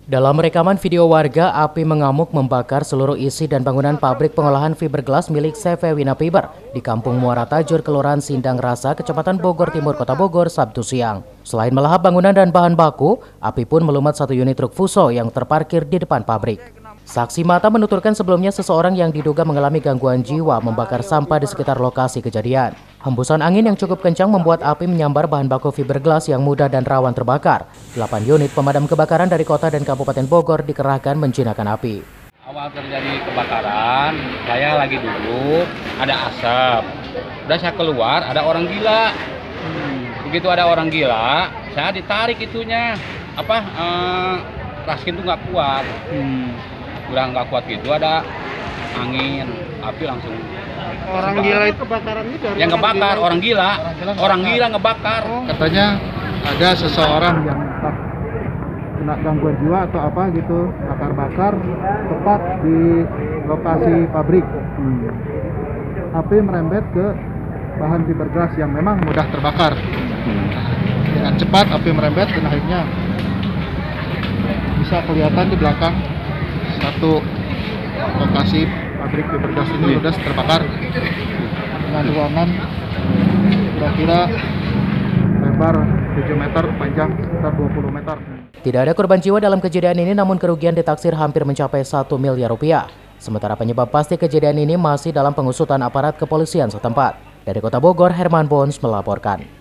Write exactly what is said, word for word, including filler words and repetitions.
Dalam rekaman video warga, api mengamuk membakar seluruh isi dan bangunan pabrik pengolahan fiberglass milik C V Wina Fiber di Kampung Muara Tajur, Kelurahan Sindang Rasa, Kecamatan Bogor Timur, Kota Bogor, Sabtu siang. Selain melahap bangunan dan bahan baku, api pun melumat satu unit truk Fuso yang terparkir di depan pabrik. Saksi mata menuturkan sebelumnya seseorang yang diduga mengalami gangguan jiwa membakar sampah di sekitar lokasi kejadian. Hembusan angin yang cukup kencang membuat api menyambar bahan baku fiberglass yang mudah dan rawan terbakar. Delapan unit pemadam kebakaran dari kota dan Kabupaten Bogor dikerahkan menjinakkan api. Awal terjadi kebakaran, saya lagi duduk, ada asap. Udah saya keluar, ada orang gila. Begitu ada orang gila, saya ditarik itunya. Apa, eh, raskin tuh nggak kuat. Hmm. Udah nggak kuat gitu, ada angin, api langsung. Orang gila itu kebakarannya dari yang ngebakar orang gila, orang gila, orang gila ngebakar. Katanya ada seseorang yang entah kena gangguan jiwa atau apa gitu, bakar-bakar tepat di lokasi pabrik. Hmm. Api merembet ke bahan fiberglass yang memang mudah terbakar. Hmm. Dengan cepat api merembet dan akhirnya bisa kelihatan di belakang satu lokasi pabrik fiberglass ini sudah terbakar dengan ruangan kira-kira lebar tujuh meter, panjang sekitar dua puluh meter. Tidak ada korban jiwa dalam kejadian ini, namun kerugian ditaksir hampir mencapai satu miliar rupiah. Sementara penyebab pasti kejadian ini masih dalam pengusutan aparat kepolisian setempat. Dari Kota Bogor, Herman Bons melaporkan.